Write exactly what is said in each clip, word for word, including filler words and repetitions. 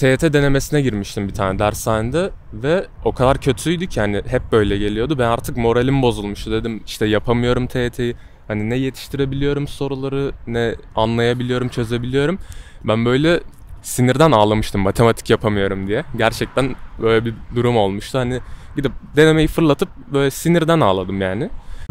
T Y T denemesine girmiştim bir tane dershanede ve o kadar kötüydü ki hani hep böyle geliyordu. Ben artık moralim bozulmuştu, dedim işte yapamıyorum T Y T'yi. Hani ne yetiştirebiliyorum soruları, ne anlayabiliyorum, çözebiliyorum. Ben böyle sinirden ağlamıştım matematik yapamıyorum diye. Gerçekten böyle bir durum olmuştu. Hani gidip denemeyi fırlatıp böyle sinirden ağladım yani.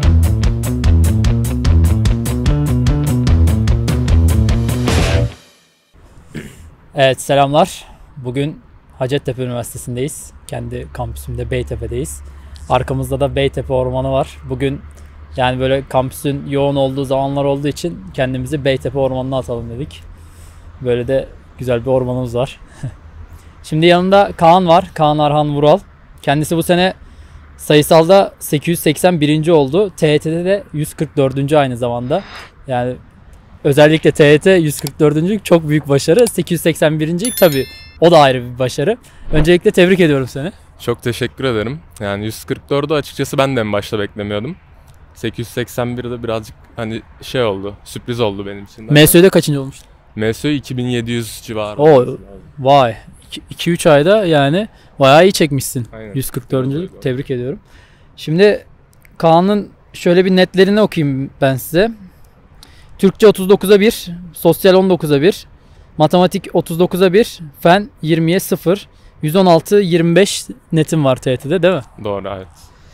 Evet, selamlar. Bugün Hacettepe Üniversitesi'ndeyiz. Kendi kampüsümde Beytepe'deyiz. Arkamızda da Beytepe Ormanı var. Bugün yani böyle kampüsün yoğun olduğu zamanlar olduğu için kendimizi Beytepe Ormanı'na atalım dedik. Böyle de güzel bir ormanımız var. Şimdi yanımda Kaan var. Kaan Arhan Vural. Kendisi bu sene sayısalda sekiz yüz seksen birinci oldu. T Y T'de de yüz kırk dördüncü aynı zamanda. Yani özellikle T Y T yüz kırk dördüncü çok büyük başarı. sekiz yüz seksen birinci tabii o da ayrı bir başarı. Öncelikle tebrik ediyorum seni. Çok teşekkür ederim. Yani yüz kırk dördü açıkçası ben de en başta beklemiyordum. sekiz yüz seksen birde birazcık hani şey oldu, sürpriz oldu benim için. M S Ö'de kaçıncı olmuştun? M S Ö iki bin yedi yüz civarı. Oo, vay. iki üç ayda yani bayağı iyi çekmişsin. Aynen. yüz kırk dördüncü tebrik ediyorum. Şimdi Kaan'ın şöyle bir netlerini okuyayım ben size. Türkçe otuz dokuza bir, sosyal on dokuza bir, matematik otuz dokuza bir, fen yirmiye sıfır, yüz on altı yirmi beş netim var T Y T'de değil mi? Doğru, evet.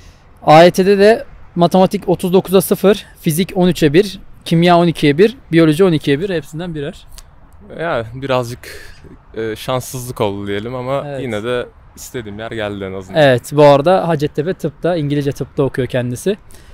A Y T'de de matematik otuz dokuza sıfır, fizik on üçe bir, kimya on ikiye bir, biyoloji on ikiye bir, hepsinden birer. Ya birazcık e, şanssızlık oldu diyelim ama Evet. yine de istediğim yer geldi en azından. Evet, bu arada Hacettepe Tıp'ta, İngilizce Tıp'ta okuyor kendisi.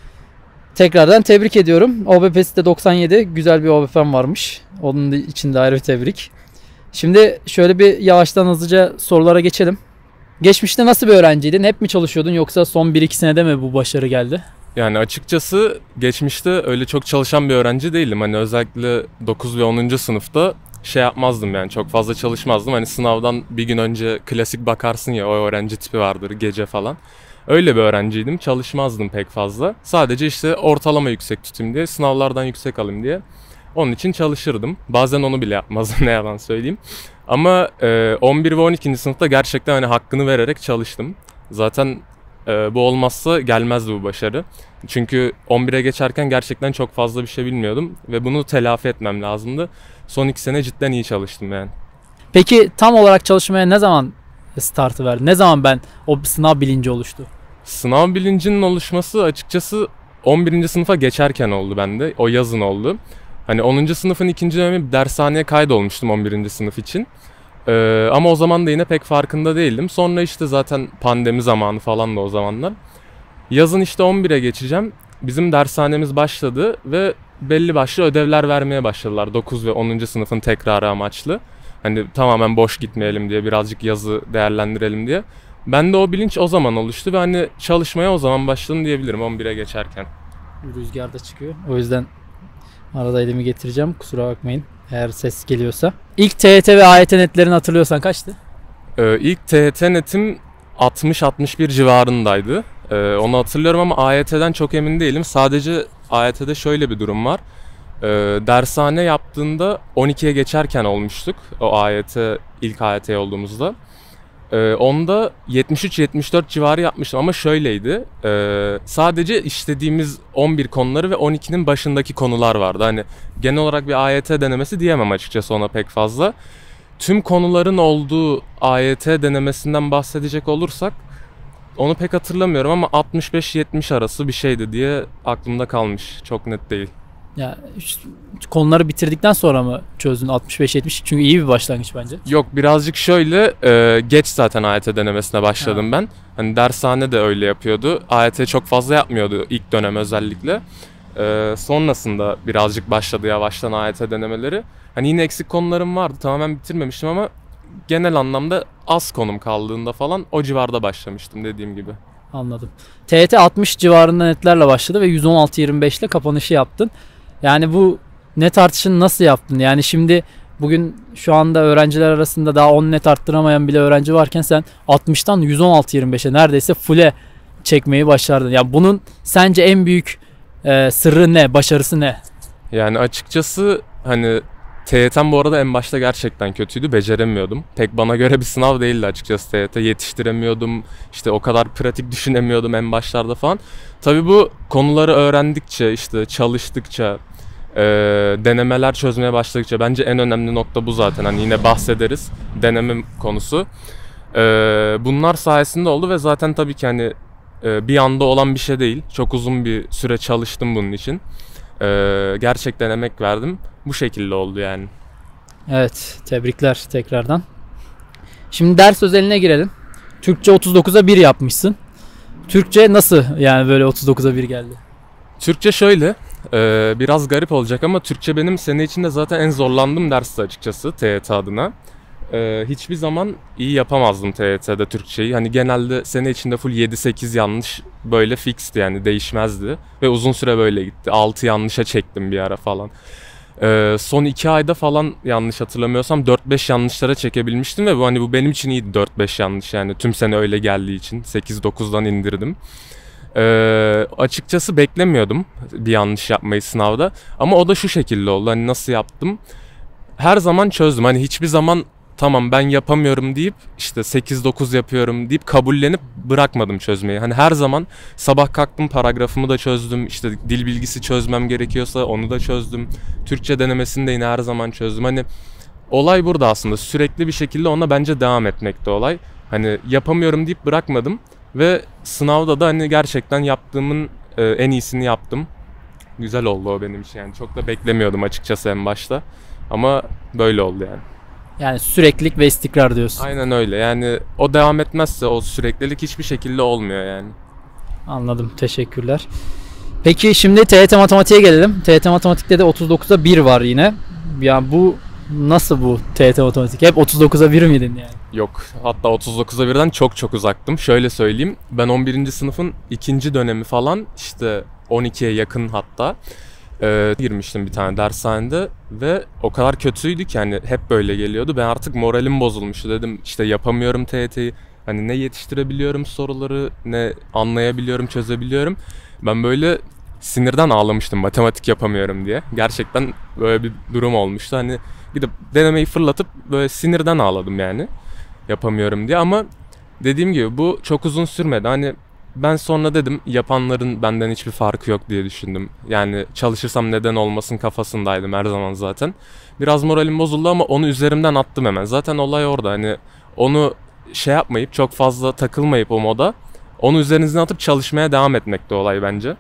Tekrardan tebrik ediyorum. O B P'si de doksan yedi. Güzel bir O B P'm varmış. Onun için de ayrı bir tebrik. Şimdi şöyle bir yavaştan hızlıca sorulara geçelim. Geçmişte nasıl bir öğrenciydin? Hep mi çalışıyordun yoksa son bir iki senede mi bu başarı geldi? Yani açıkçası geçmişte öyle çok çalışan bir öğrenci değildim. Hani özellikle dokuz ve onuncu sınıfta şey yapmazdım yani çok fazla çalışmazdım. Hani sınavdan bir gün önce klasik bakarsın ya, o öğrenci tipi vardır gece falan. Öyle bir öğrenciydim. Çalışmazdım pek fazla. Sadece işte ortalama yüksek tutayım diye, sınavlardan yüksek alayım diye. Onun için çalışırdım. Bazen onu bile yapmazdım ne yalan söyleyeyim. Ama e, on bir ve on ikinci sınıfta gerçekten hani hakkını vererek çalıştım. Zaten e, bu olmazsa gelmezdi bu başarı. Çünkü on bire geçerken gerçekten çok fazla bir şey bilmiyordum. Ve bunu telafi etmem lazımdı. Son iki sene cidden iyi çalıştım yani. Peki tam olarak çalışmaya ne zaman startı verdi? Ne zaman ben o sınav bilinci oluştu? Sınav bilincinin oluşması açıkçası on birinci sınıfa geçerken oldu bende. O yazın oldu. Hani onuncu sınıfın ikinci dönemi dershaneye kaydolmuştum on birinci sınıf için. Ee, ama o zaman da yine pek farkında değildim. Sonra işte zaten pandemi zamanı falan da o zamanlar. Yazın işte on bire geçeceğim. Bizim dershanemiz başladı ve belli başlı ödevler vermeye başladılar. dokuz ve onuncu sınıfın tekrarı amaçlı. Hani tamamen boş gitmeyelim diye, birazcık yazı değerlendirelim diye. Bende o bilinç o zaman oluştu ve hani çalışmaya o zaman başladım diyebilirim on bire geçerken. Rüzgar da çıkıyor. O yüzden arada elimi getireceğim. Kusura bakmayın eğer ses geliyorsa. İlk T Y T ve A Y T netlerini hatırlıyorsan kaçtı? Ee, ilk T Y T netim altmış altmış bir civarındaydı. Ee, onu hatırlıyorum ama A Y T'den çok emin değilim. Sadece A Y T'de şöyle bir durum var. Ee, dershane yaptığında on ikiye geçerken olmuştuk. O A Y T, ilk A Y T olduğumuzda. Ee, onda yetmiş üç yetmiş dört civarı yapmıştım ama şöyleydi. Ee, sadece işlediğimiz on bir konuları ve on ikinin başındaki konular vardı. Hani genel olarak bir A Y T denemesi diyemem açıkçası ona pek fazla. Tüm konuların olduğu A Y T denemesinden bahsedecek olursak onu pek hatırlamıyorum ama altmış beş yetmiş arası bir şeydi diye aklımda kalmış. Çok net değil. Ya konuları bitirdikten sonra mı çözdün altmış beş yetmiş? Çünkü iyi bir başlangıç bence. Yok, birazcık şöyle e, geç zaten A Y T denemesine başladım ha. ben. Hani dershane de öyle yapıyordu. A Y T çok fazla yapmıyordu ilk dönem özellikle. E, sonrasında birazcık başladı yavaştan A Y T denemeleri. Hani yine eksik konularım vardı. Tamamen bitirmemiştim ama genel anlamda az konum kaldığında falan o civarda başlamıştım dediğim gibi. Anladım. T Y T altmış civarında netlerle başladı ve yüz on altı yirmi beş ile kapanışı yaptın. Yani bu net artışını nasıl yaptın? Yani şimdi bugün şu anda öğrenciler arasında daha on net arttıramayan bile öğrenci varken sen altmıştan yüz on altı yirmi beşe neredeyse full'e çekmeyi başardın. Yani bunun sence en büyük e, sırrı ne? Başarısı ne? Yani açıkçası hani T Y T'm bu arada en başta gerçekten kötüydü. Beceremiyordum. Pek bana göre bir sınav değildi açıkçası T Y T. Yetiştiremiyordum. İşte o kadar pratik düşünemiyordum en başlarda falan. Tabii bu konuları öğrendikçe, işte çalıştıkça, e, denemeler çözmeye başladıkça, bence en önemli nokta bu zaten. Hani yine bahsederiz. Deneme konusu. E, bunlar sayesinde oldu ve zaten tabii ki hani e, bir anda olan bir şey değil. Çok uzun bir süre çalıştım bunun için. E, gerçekten emek verdim. Bu şekilde oldu yani. Evet, tebrikler tekrardan. Şimdi ders özeline girelim. Türkçe otuz dokuza bir yapmışsın. Türkçe nasıl yani böyle otuz dokuza bir geldi? Türkçe şöyle, e, biraz garip olacak ama Türkçe benim sene içinde zaten en zorlandığım dersti açıkçası T Y T adına. E, hiçbir zaman iyi yapamazdım T Y T'de Türkçeyi. Hani genelde sene içinde full yedi sekiz yanlış böyle fixti, yani değişmezdi. Ve uzun süre böyle gitti. altı yanlışa çektim bir ara falan. Ee, son iki ayda falan yanlış hatırlamıyorsam dört beş yanlışlara çekebilmiştim ve bu hani bu benim için iyiydi, dört beş yanlış yani tüm sene öyle geldiği için sekiz dokuzdan indirdim. Ee, açıkçası beklemiyordum bir yanlış yapmayı sınavda ama o da şu şekilde oldu. Hani nasıl yaptım? Her zaman çözdüm. Hani hiçbir zaman tamam ben yapamıyorum deyip işte sekiz dokuz yapıyorum deyip kabullenip bırakmadım çözmeyi. Hani her zaman sabah kalktım, paragrafımı da çözdüm. İşte dil bilgisi çözmem gerekiyorsa onu da çözdüm. Türkçe denemesini de yine her zaman çözdüm. Hani olay burada aslında. Sürekli bir şekilde ona bence devam etmekte olay. Hani yapamıyorum deyip bırakmadım ve sınavda da hani gerçekten yaptığımın e, en iyisini yaptım. Güzel oldu o benim için yani. Çok da beklemiyordum açıkçası en başta. Ama böyle oldu yani. Yani süreklilik ve istikrar diyorsun. Aynen öyle. Yani o devam etmezse o süreklilik hiçbir şekilde olmuyor yani. Anladım. Teşekkürler. Peki şimdi T Y T matematiğe gelelim. T Y T matematikte de otuz dokuza bir var yine. Yani bu nasıl bu T Y T matematik? Hep otuz dokuza bir miydin yani? Yok. Hatta otuz dokuza birden çok çok uzaktım. Şöyle söyleyeyim. Ben on birinci sınıfın ikinci dönemi falan işte on ikiye yakın hatta Ee, girmiştim bir tane dershanede ve o kadar kötüydü ki hani hep böyle geliyordu. Ben artık moralim bozulmuştu, dedim işte yapamıyorum T Y T'yi. Hani ne yetiştirebiliyorum soruları, ne anlayabiliyorum, çözebiliyorum. Ben böyle sinirden ağlamıştım matematik yapamıyorum diye. Gerçekten böyle bir durum olmuştu. Hani gidip denemeyi fırlatıp böyle sinirden ağladım yani yapamıyorum diye. Ama dediğim gibi bu çok uzun sürmedi. Hani ben sonra dedim yapanların benden hiçbir farkı yok diye düşündüm. Yani çalışırsam neden olmasın kafasındaydım her zaman zaten. Biraz moralim bozuldu ama onu üzerimden attım hemen. Zaten olay orada. Hani onu şey yapmayıp, çok fazla takılmayıp o moda, onu üzerinizden atıp çalışmaya devam etmekte olay bence.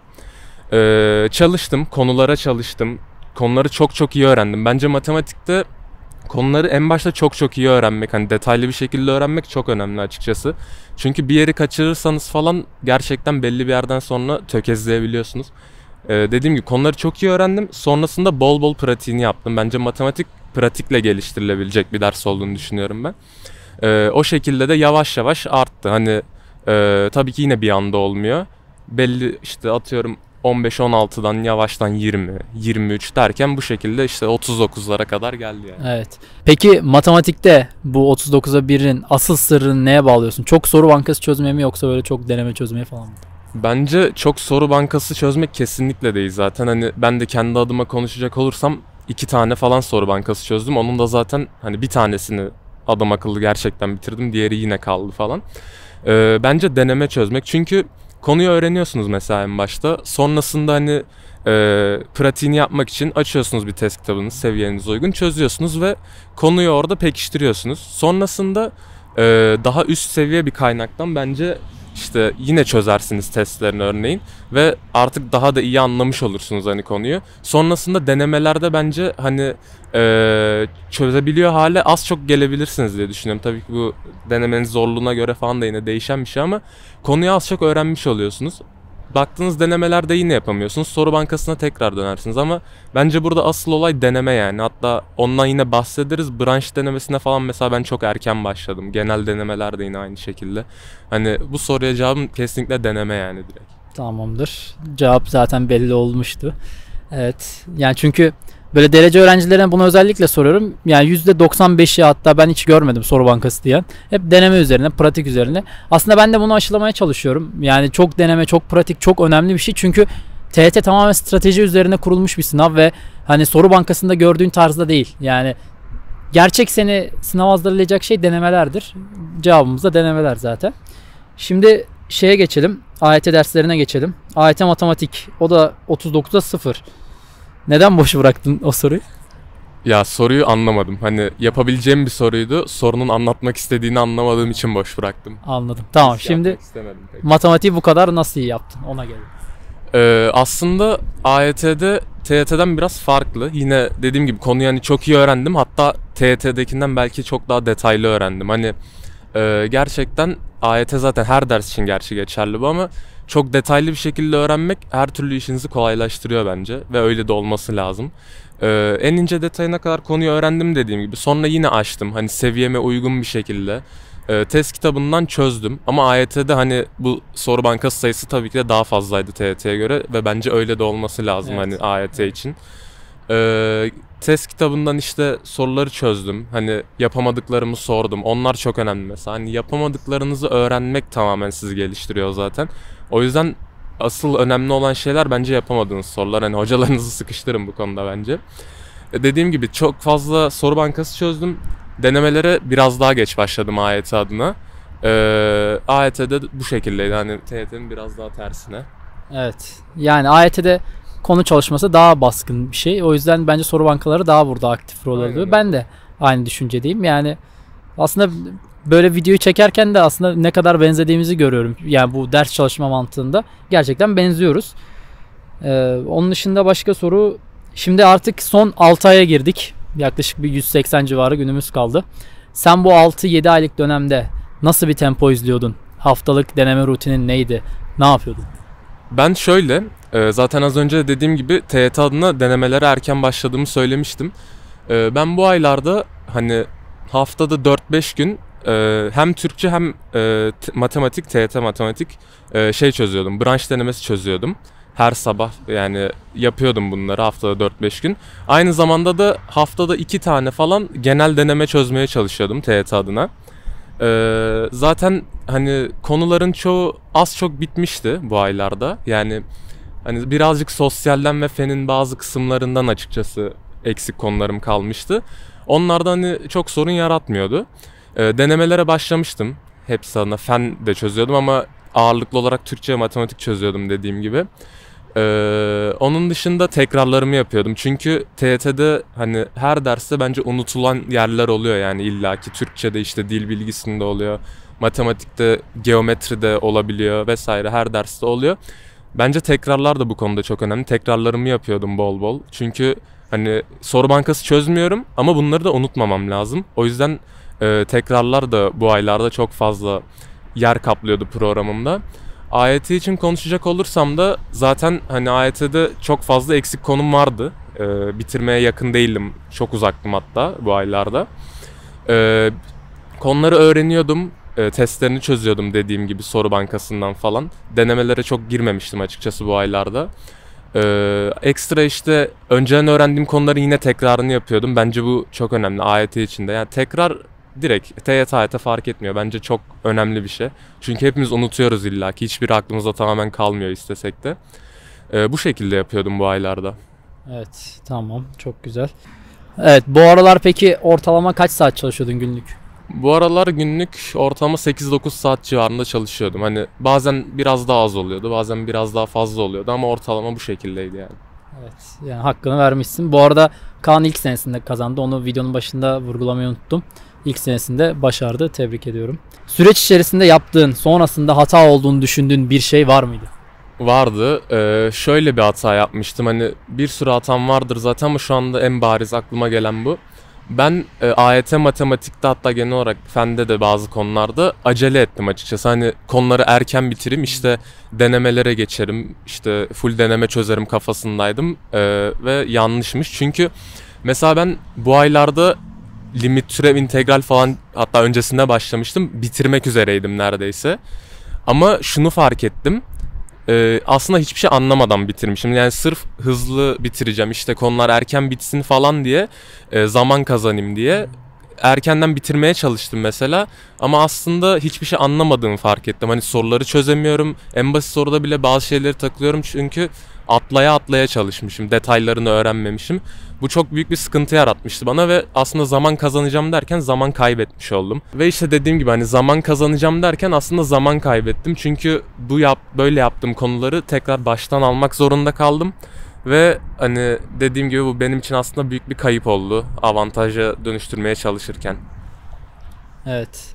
Ee, çalıştım, konulara çalıştım. Konuları çok çok iyi öğrendim. Bence matematikte konuları en başta çok çok iyi öğrenmek, hani detaylı bir şekilde öğrenmek çok önemli açıkçası. Çünkü bir yeri kaçırırsanız falan gerçekten belli bir yerden sonra tökezleyebiliyorsunuz. Ee, dediğim gibi konuları çok iyi öğrendim. Sonrasında bol bol pratiğini yaptım. Bence matematik pratikle geliştirilebilecek bir ders olduğunu düşünüyorum ben. Ee, o şekilde de yavaş yavaş arttı. Hani e, tabii ki yine bir anda olmuyor. Belli işte atıyorum on beş on altıdan yavaştan yirmi, yirmi üç derken bu şekilde işte otuz dokuzlara kadar geldi yani. Evet. Peki matematikte bu otuz dokuza birin asıl sırrını neye bağlıyorsun? Çok soru bankası çözmeye mi yoksa böyle çok deneme çözmeye falan mı? Bence çok soru bankası çözmek kesinlikle değil zaten. Hani ben de kendi adıma konuşacak olursam iki tane falan soru bankası çözdüm. Onun da zaten hani bir tanesini adam akıllı gerçekten bitirdim. Diğeri yine kaldı falan. Ee, bence deneme çözmek. Çünkü konuyu öğreniyorsunuz mesela en başta. Sonrasında hani e, pratiğini yapmak için açıyorsunuz bir test kitabını seviyenize uygun, çözüyorsunuz ve konuyu orada pekiştiriyorsunuz. Sonrasında e, daha üst seviye bir kaynaktan bence işte yine çözersiniz testlerini örneğin ve artık daha da iyi anlamış olursunuz hani konuyu. Sonrasında denemelerde bence hani e, çözebiliyor hale az çok gelebilirsiniz diye düşünüyorum. Tabii ki bu denemenin zorluğuna göre falan da yine değişen bir şey ama konuyu az çok öğrenmiş oluyorsunuz. Baktığınız denemelerde yine yapamıyorsunuz. Soru bankasına tekrar dönersiniz ama bence burada asıl olay deneme yani. Hatta ondan yine bahsederiz. Branş denemesine falan mesela ben çok erken başladım. Genel denemeler de yine aynı şekilde. Hani bu soruya cevabım kesinlikle deneme yani direkt. Tamamdır. Cevap zaten belli olmuştu. Evet. Yani çünkü böyle derece öğrencilerine bunu özellikle soruyorum. Yani yüzde doksan beşi hatta ben hiç görmedim soru bankası diyen. Hep deneme üzerine, pratik üzerine. Aslında ben de bunu aşılamaya çalışıyorum. Yani çok deneme, çok pratik, çok önemli bir şey. Çünkü T Y T tamamen strateji üzerine kurulmuş bir sınav ve hani soru bankasında gördüğün tarzda değil. Yani gerçek seni sınav hazırlayacak şey denemelerdir. Cevabımız da denemeler zaten. Şimdi şeye geçelim. A Y T derslerine geçelim. A Y T matematik. O da otuz dokuza sıfır. Neden boş bıraktın o soruyu? Ya soruyu anlamadım. Hani yapabileceğim bir soruydu. Sorunun anlatmak istediğini anlamadığım için boş bıraktım. Anladım. Tamam, Hiç şimdi yapmak istemedim pek. matematiği bu kadar nasıl iyi yaptın? Ona gelelim. Ee, aslında A Y T'de T Y T'den biraz farklı. Yine dediğim gibi konuyu hani çok iyi öğrendim. Hatta T Y T'dekinden belki çok daha detaylı öğrendim. Hani e, gerçekten A Y T zaten her ders için gerçi geçerli bu ama çok detaylı bir şekilde öğrenmek her türlü işinizi kolaylaştırıyor bence. Ve öyle de olması lazım. Ee, en ince detayına kadar konuyu öğrendim dediğim gibi. Sonra yine açtım. Hani seviyeme uygun bir şekilde. E, test kitabından çözdüm ama A Y T'de hani bu soru bankası sayısı tabii ki de daha fazlaydı T Y T'ye göre ve bence öyle de olması lazım Evet. hani A Y T için. E, test kitabından işte soruları çözdüm. Hani yapamadıklarımı sordum. Onlar çok önemli mesela. Hani yapamadıklarınızı öğrenmek tamamen sizi geliştiriyor zaten. O yüzden asıl önemli olan şeyler bence yapamadığınız sorular. Hani hocalarınızı sıkıştırın bu konuda bence. E, dediğim gibi çok fazla soru bankası çözdüm. Denemelere biraz daha geç başladım A Y T adına. Ee, A Y T'de bu şekildeydi. Hani T Y T'nin biraz daha tersine. Evet. Yani A Y T'de konu çalışması daha baskın bir şey. O yüzden bence soru bankaları daha burada aktif rol alıyor. Aynen. Ben de aynı düşüncedeyim. Yani aslında böyle videoyu çekerken de aslında ne kadar benzediğimizi görüyorum. Yani bu ders çalışma mantığında gerçekten benziyoruz. Ee, onun dışında başka soru. Şimdi artık son altı aya girdik. Yaklaşık bir yüz seksen civarı günümüz kaldı. Sen bu altı yedi aylık dönemde nasıl bir tempo izliyordun? Haftalık deneme rutinin neydi? Ne yapıyordun? Ben şöyle, e, zaten az önce de dediğim gibi T Y T adına denemelere erken başladığımı söylemiştim. E, ben bu aylarda hani haftada dört beş gün e, hem Türkçe hem e, t- matematik, T Y T matematik e, şey çözüyordum. Branş denemesi çözüyordum. Her sabah yani yapıyordum bunları haftada dört beş gün. Aynı zamanda da haftada iki tane falan genel deneme çözmeye çalışıyordum T Y T adına. Ee, zaten hani konuların çoğu az çok bitmişti bu aylarda. Yani hani birazcık sosyalden ve fenin bazı kısımlarından açıkçası eksik konularım kalmıştı. Onlardan hani çok sorun yaratmıyordu. Ee, denemelere başlamıştım. Hepsi adına fen de çözüyordum ama ağırlıklı olarak Türkçe ve matematik çözüyordum dediğim gibi. Ee, onun dışında tekrarlarımı yapıyordum. Çünkü T Y T'de hani her derste bence unutulan yerler oluyor yani illaki. Türkçe'de işte dil bilgisinde oluyor. Matematikte, geometride olabiliyor vesaire her derste oluyor. Bence tekrarlar da bu konuda çok önemli. Tekrarlarımı yapıyordum bol bol. Çünkü hani soru bankası çözmüyorum ama bunları da unutmamam lazım. O yüzden e, tekrarlar da bu aylarda çok fazla yer kaplıyordu programımda. A Y T için konuşacak olursam da zaten hani A Y T'de çok fazla eksik konum vardı. Ee, bitirmeye yakın değildim. Çok uzaktım hatta bu aylarda. Ee, konuları öğreniyordum. Ee, testlerini çözüyordum dediğim gibi soru bankasından falan. Denemelere çok girmemiştim açıkçası bu aylarda. Ee, ekstra işte önceden öğrendiğim konuların yine tekrarını yapıyordum. Bence bu çok önemli A Y T için de. Yani tekrar direkt T Y T A Y T fark etmiyor. Bence çok önemli bir şey. Çünkü hepimiz unutuyoruz illa ki. Hiçbiri aklımızda tamamen kalmıyor istesek de. Ee, bu şekilde yapıyordum bu aylarda. Evet, tamam, çok güzel. Evet, bu aralar peki ortalama kaç saat çalışıyordun günlük? Bu aralar günlük ortalama sekiz dokuz saat civarında çalışıyordum. Hani bazen biraz daha az oluyordu, bazen biraz daha fazla oluyordu ama ortalama bu şekildeydi yani. Evet, yani hakkını vermişsin. Bu arada Kaan ilk senesinde kazandı. Onu videonun başında vurgulamayı unuttum. İlk senesinde başardı. Tebrik ediyorum. Süreç içerisinde yaptığın, sonrasında hata olduğunu düşündüğün bir şey var mıydı? Vardı. Ee, şöyle bir hata yapmıştım. Hani bir sürü hatam vardır zaten ama şu anda en bariz aklıma gelen bu. Ben e, A Y T matematikte hatta genel olarak fende de bazı konularda acele ettim açıkçası. Hani konuları erken bitireyim işte denemelere geçerim işte full deneme çözerim kafasındaydım ee, ve yanlışmış. Çünkü mesela ben bu aylarda limit türev integral falan hatta öncesinde başlamıştım. Bitirmek üzereydim neredeyse. Ama şunu fark ettim. Ee, aslında hiçbir şey anlamadan bitirmişim. Yani sırf hızlı bitireceğim işte konular erken bitsin falan diye e, zaman kazanayım diye erkenden bitirmeye çalıştım mesela. Ama aslında hiçbir şey anlamadığımı fark ettim. Hani soruları çözemiyorum. En basit soruda bile bazı şeyleri takılıyorum çünkü atlaya atlaya çalışmışım. Detaylarını öğrenmemişim. Bu çok büyük bir sıkıntı yaratmıştı bana ve aslında zaman kazanacağım derken zaman kaybetmiş oldum. Ve işte dediğim gibi hani zaman kazanacağım derken aslında zaman kaybettim. Çünkü bu yap böyle yaptığım konuları tekrar baştan almak zorunda kaldım. Ve hani dediğim gibi bu benim için aslında büyük bir kayıp oldu avantaja dönüştürmeye çalışırken. Evet.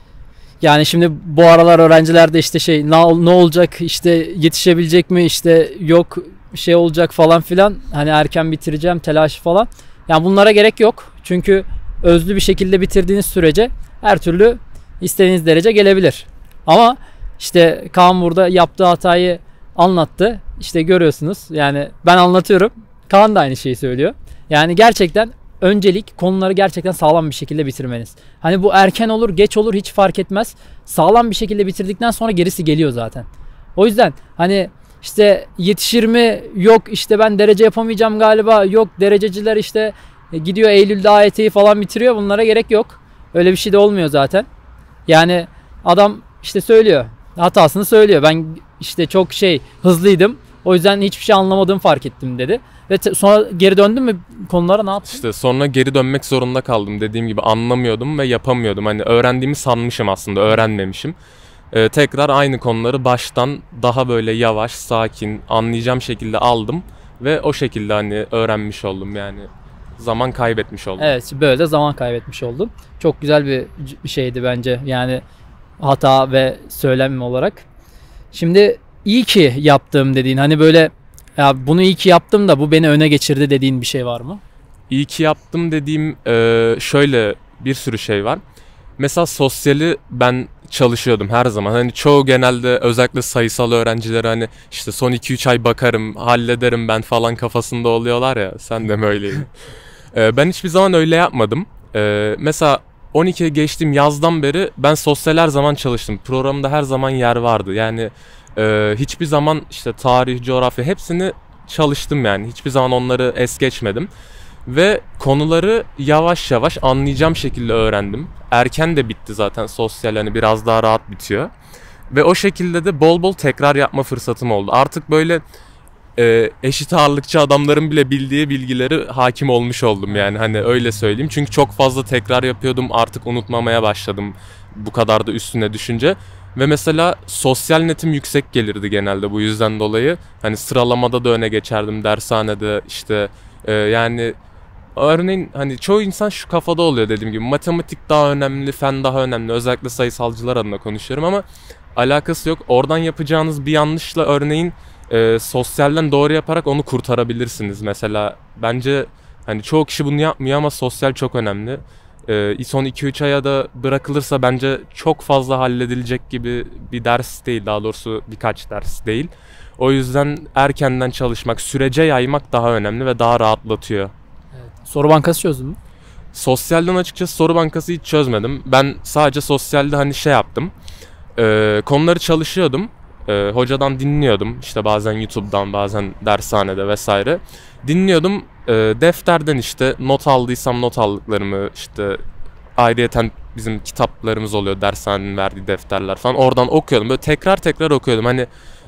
Yani şimdi bu aralar öğrencilerde işte şey ne, ne olacak, işte yetişebilecek mi, işte yok şey olacak falan filan, hani erken bitireceğim telaşı falan. Yani bunlara gerek yok. Çünkü özlü bir şekilde bitirdiğiniz sürece her türlü istediğiniz derece gelebilir. Ama işte Kaan burada yaptığı hatayı anlattı. İşte görüyorsunuz. Yani ben anlatıyorum. Kaan da aynı şeyi söylüyor. Yani gerçekten öncelik konuları gerçekten sağlam bir şekilde bitirmeniz. Hani bu erken olur, geç olur hiç fark etmez. Sağlam bir şekilde bitirdikten sonra gerisi geliyor zaten. O yüzden hani işte yetişir mi? Yok işte ben derece yapamayacağım galiba. Yok derececiler işte gidiyor Eylül'de A Y T'yi falan bitiriyor. Bunlara gerek yok. Öyle bir şey de olmuyor zaten. Yani adam işte söylüyor. Hatasını söylüyor. Ben işte çok şey hızlıydım. O yüzden hiçbir şey anlamadığımı fark ettim dedi. Ve te- sonra geri döndün mü konulara, ne yaptın? İşte sonra geri dönmek zorunda kaldım. Dediğim gibi anlamıyordum ve yapamıyordum. Hani öğrendiğimi sanmışım aslında, öğrenmemişim. Ee, tekrar aynı konuları baştan daha böyle yavaş, sakin, anlayacağım şekilde aldım. Ve o şekilde hani öğrenmiş oldum yani. Zaman kaybetmiş oldum. Evet, böyle de zaman kaybetmiş oldun. Çok güzel bir c- şeydi bence. Yani hata ve söylem olarak. Şimdi iyi ki yaptım dediğin, hani böyle ya bunu iyi ki yaptım da bu beni öne geçirdi dediğin bir şey var mı? İyi ki yaptım dediğim e, şöyle bir sürü şey var. Mesela sosyali ben çalışıyordum her zaman. Hani çoğu genelde özellikle sayısal öğrenciler hani işte son iki üç ay bakarım, hallederim ben falan kafasında oluyorlar ya. Sen de mi öyleydin? E, ben hiçbir zaman öyle yapmadım. E, mesela on ikiye geçtiğim yazdan beri ben sosyal her zaman çalıştım. Programda her zaman yer vardı. Yani e, hiçbir zaman işte tarih, coğrafya hepsini çalıştım yani. Hiçbir zaman onları es geçmedim. Ve konuları yavaş yavaş anlayacağım şekilde öğrendim. Erken de bitti zaten sosyal, hani biraz daha rahat bitiyor. Ve o şekilde de bol bol tekrar yapma fırsatım oldu. Artık böyle e, eşit ağırlıkçı adamların bile bildiği bilgileri hakim olmuş oldum yani, hani öyle söyleyeyim. Çünkü çok fazla tekrar yapıyordum, artık unutmamaya başladım bu kadar da üstüne düşünce. Ve mesela sosyal netim yüksek gelirdi genelde bu yüzden dolayı. Hani sıralamada da öne geçerdim dershanede işte e, yani... Örneğin hani çoğu insan şu kafada oluyor dediğim gibi, matematik daha önemli, fen daha önemli. Özellikle sayısalcılar adına konuşuyorum ama alakası yok. Oradan yapacağınız bir yanlışla örneğin e, sosyalden doğru yaparak onu kurtarabilirsiniz. Mesela bence hani çoğu kişi bunu yapmıyor ama sosyal çok önemli. E, son iki üç aya da bırakılırsa bence çok fazla halledilecek gibi bir ders değil. Daha doğrusu birkaç ders değil. O yüzden erkenden çalışmak, sürece yaymak daha önemli ve daha rahatlatıyor. Soru bankası çözdün mü? Sosyalden açıkçası soru bankası hiç çözmedim. Ben sadece sosyalde hani şey yaptım. Ee, konuları çalışıyordum. Ee, hocadan dinliyordum. İşte bazen YouTube'dan, bazen dershanede vesaire. Dinliyordum. Ee, defterden işte not aldıysam not aldıklarımı, işte ayrıyeten bizim kitaplarımız oluyor, dershanenin verdiği defterler falan. Oradan okuyordum. Böyle tekrar tekrar okuyordum. Hani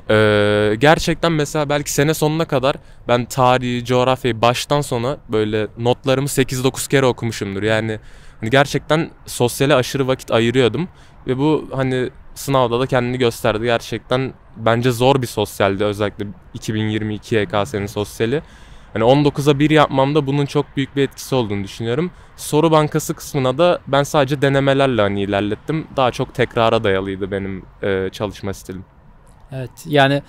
Ee, gerçekten mesela belki sene sonuna kadar ben tarihi, coğrafyayı baştan sona böyle notlarımı sekiz dokuz kere okumuşumdur. Yani hani gerçekten sosyale aşırı vakit ayırıyordum ve bu hani sınavda da kendini gösterdi. Gerçekten bence zor bir sosyaldi, özellikle iki bin yirmi iki Y K S'nin sosyali. Hani on dokuza bir yapmamda bunun çok büyük bir etkisi olduğunu düşünüyorum. Soru bankası kısmına da ben sadece denemelerle hani ilerlettim. Daha çok tekrara dayalıydı benim e, çalışma stilim. Evet, yani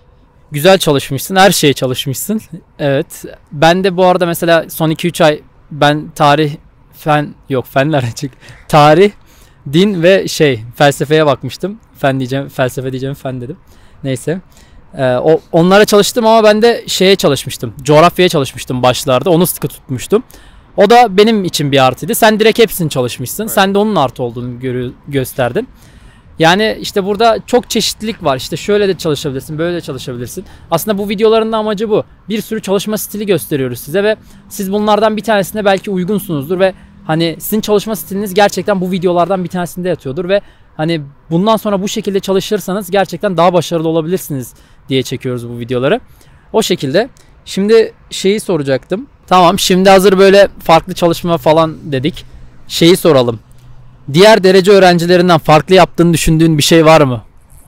güzel çalışmışsın, her şeye çalışmışsın. Evet, ben de bu arada mesela son iki üç ay ben tarih, fen yok fenler açık. Tarih, din ve şey felsefeye bakmıştım. Fen diyeceğim, felsefe diyeceğim, fen dedim. Neyse. Ee, o onlara çalıştım ama ben de şeye çalışmıştım. Coğrafyaya çalışmıştım başlarda. Onu sıkı tutmuştum. O da benim için bir artıydı. Sen direkt hepsini çalışmışsın. Evet. Sen de onun artı olduğunu görü- gösterdin. Yani işte burada çok çeşitlilik var. İşte şöyle de çalışabilirsin, böyle de çalışabilirsin. Aslında bu videoların da amacı bu. Bir sürü çalışma stili gösteriyoruz size ve siz bunlardan bir tanesine belki uygunsunuzdur ve hani sizin çalışma stiliniz gerçekten bu videolardan bir tanesinde yatıyordur ve hani bundan sonra bu şekilde çalışırsanız gerçekten daha başarılı olabilirsiniz diye çekiyoruz bu videoları. O şekilde. Şimdi şeyi soracaktım. Tamam, şimdi hazır böyle farklı çalışma falan dedik. Şeyi soralım. Diğer derece öğrencilerinden farklı yaptığını düşündüğün bir şey var mı?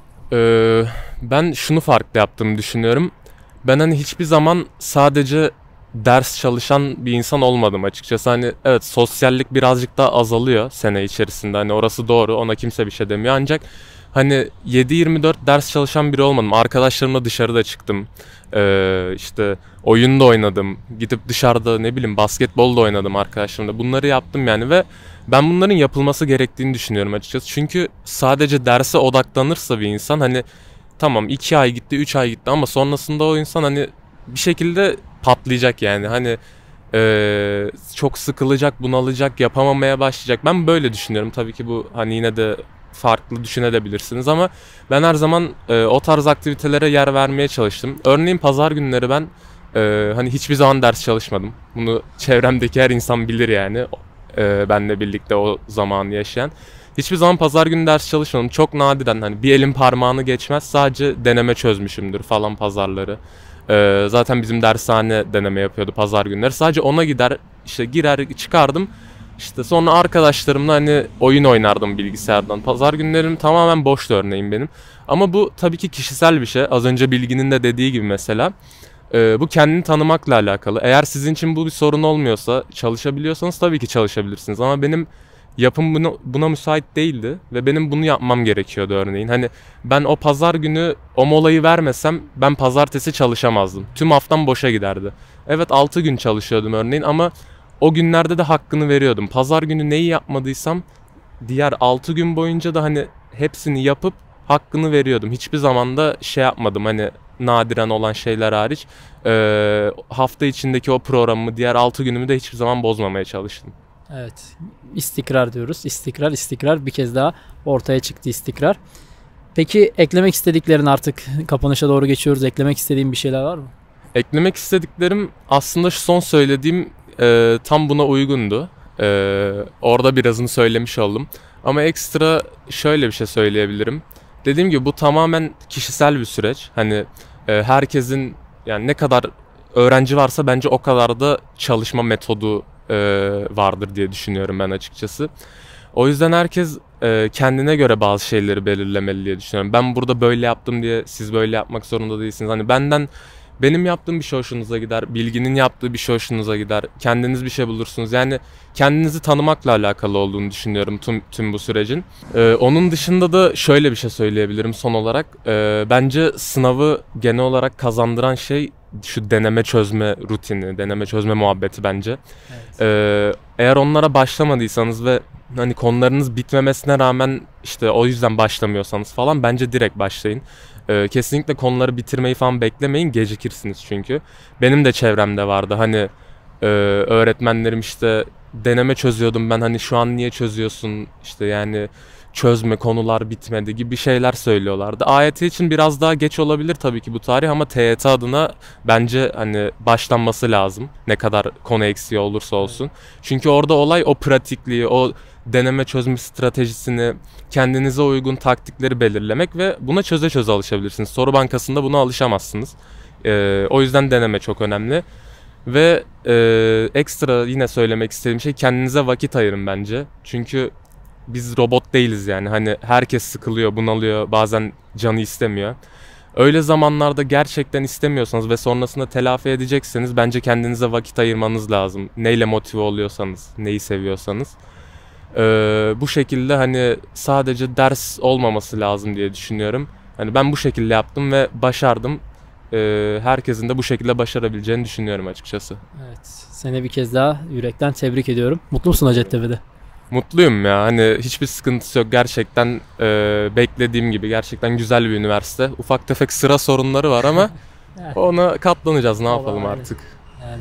Ee, ben şunu farklı yaptığımı düşünüyorum. Ben hani hiçbir zaman sadece ders çalışan bir insan olmadım açıkçası. Hani evet, sosyallik birazcık daha azalıyor sene içerisinde. Hani orası doğru, ona kimse bir şey demiyor. Ancak hani yedi yirmi dört ders çalışan biri olmadım. Arkadaşlarımla dışarıda çıktım. Ee, işte oyun da oynadım. Gidip dışarıda ne bileyim basketbol da oynadım arkadaşlarımla. Bunları yaptım yani ve ben bunların yapılması gerektiğini düşünüyorum açıkçası. Çünkü sadece derse odaklanırsa bir insan hani tamam iki ay gitti, üç ay gitti ama sonrasında o insan hani bir şekilde patlayacak yani. Hani eee, çok sıkılacak, bunalacak, yapamamaya başlayacak. Ben böyle düşünüyorum. Tabii ki bu hani yine de farklı düşünebilirsiniz ama ben her zaman eee, o tarz aktivitelere yer vermeye çalıştım. Örneğin pazar günleri ben eee, hani hiçbir zaman ders çalışmadım. Bunu çevremdeki her insan bilir yani. Eee benle birlikte o zamanı yaşayan. Hiçbir zaman pazar günü ders çalışmadım. Çok nadiren hani bir elin parmağını geçmez. Sadece deneme çözmüşümdür falan pazarları. Ee, zaten bizim dershane deneme yapıyordu pazar günleri. Sadece ona gider işte girer çıkardım. İşte sonra arkadaşlarımla hani oyun oynardım bilgisayardan. Pazar günlerim tamamen boştu örneğin benim. Ama bu tabii ki kişisel bir şey. Az önce Bilgi'nin de dediği gibi mesela. Ee, bu kendini tanımakla alakalı. Eğer sizin için bu bir sorun olmuyorsa, çalışabiliyorsanız tabii ki çalışabilirsiniz. Ama benim yapım buna, buna müsait değildi ve benim bunu yapmam gerekiyordu örneğin. Hani ben o pazar günü o molayı vermesem ben pazartesi çalışamazdım. Tüm haftam boşa giderdi. Evet, altı gün çalışıyordum örneğin ama o günlerde de hakkını veriyordum. Pazar günü neyi yapmadıysam diğer altı gün boyunca da hani hepsini yapıp hakkını veriyordum. Hiçbir zaman da şey yapmadım hani nadiren olan şeyler hariç. Ee, hafta içindeki o programımı diğer altı günümü de hiçbir zaman bozmamaya çalıştım. Evet. İstikrar diyoruz. İstikrar, istikrar. Bir kez daha ortaya çıktı istikrar. Peki eklemek istediklerin, artık kapanışa doğru geçiyoruz. Eklemek istediğin bir şeyler var mı? Eklemek istediklerim aslında şu son söylediğim e, tam buna uygundu. E, orada birazını söylemiş oldum. Ama ekstra şöyle bir şey söyleyebilirim. Dediğim gibi bu tamamen kişisel bir süreç. Hani e, herkesin yani ne kadar öğrenci varsa bence o kadar da çalışma metodu e, vardır diye düşünüyorum ben açıkçası. O yüzden herkes e, kendine göre bazı şeyleri belirlemeli diye düşünüyorum. Ben burada böyle yaptım diye siz böyle yapmak zorunda değilsiniz. Hani benden benim yaptığım bir şey hoşunuza gider, Bilgi'nin yaptığı bir şey hoşunuza gider. Kendiniz bir şey bulursunuz. Yani kendinizi tanımakla alakalı olduğunu düşünüyorum tüm tüm bu sürecin. Ee, onun dışında da şöyle bir şey söyleyebilirim son olarak. Ee, bence sınavı genel olarak kazandıran şey şu deneme çözme rutini, deneme çözme muhabbeti bence. Evet. Ee, eğer onlara başlamadıysanız ve hani konularınız bitmemesine rağmen işte o yüzden başlamıyorsanız falan bence direkt başlayın. Ee, kesinlikle konuları bitirmeyi falan beklemeyin, gecikirsiniz çünkü. Benim de çevremde vardı hani e, öğretmenlerim işte deneme çözüyordum ben, hani şu an niye çözüyorsun işte yani çözme, konular bitmedi gibi şeyler söylüyorlardı. A Y T için biraz daha geç olabilir tabii ki bu tarih ama T Y T adına bence hani başlanması lazım. Ne kadar konu eksiği olursa olsun. Çünkü orada olay o pratikliği, o deneme çözme stratejisini, kendinize uygun taktikleri belirlemek ve buna çöze çöze alışabilirsiniz. Soru bankasında buna alışamazsınız. Ee, o yüzden deneme çok önemli. Ve e, ekstra yine söylemek istediğim şey, kendinize vakit ayırın bence. Çünkü biz robot değiliz yani. Hani herkes sıkılıyor, bunalıyor, bazen canı istemiyor. Öyle zamanlarda gerçekten istemiyorsanız ve sonrasında telafi edecekseniz bence kendinize vakit ayırmanız lazım. Neyle motive oluyorsanız, neyi seviyorsanız. Ee, bu şekilde hani sadece ders olmaması lazım diye düşünüyorum. Hani ben bu şekilde yaptım ve başardım. Ee, herkesin de bu şekilde başarabileceğini düşünüyorum açıkçası. Evet. Seni bir kez daha yürekten tebrik ediyorum. Mutlu musun Hacettepe'de? Mutluyum ya, hani hiçbir sıkıntısı yok gerçekten, e, beklediğim gibi gerçekten güzel bir üniversite. Ufak tefek sıra sorunları var ama ona katlanacağız, ne yapalım Vallahi artık. Yani.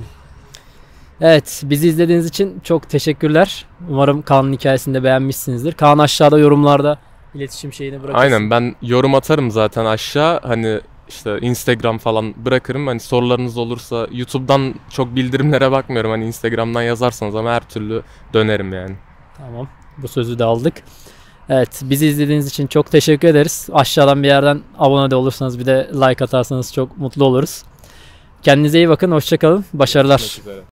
Evet, bizi izlediğiniz için çok teşekkürler. Umarım Kaan'ın hikayesini de beğenmişsinizdir. Kaan aşağıda yorumlarda iletişim şeyini bırakırsın. Aynen, ben yorum atarım zaten aşağı, hani işte Instagram falan bırakırım. Hani sorularınız olursa YouTube'dan çok bildirimlere bakmıyorum. Hani Instagram'dan yazarsanız ama her türlü dönerim yani. Tamam. Bu sözü de aldık. Evet. Bizi izlediğiniz için çok teşekkür ederiz. Aşağıdan bir yerden abone de olursanız bir de like atarsanız çok mutlu oluruz. Kendinize iyi bakın. Hoşça kalın. Başarılar. Görüşmek üzere.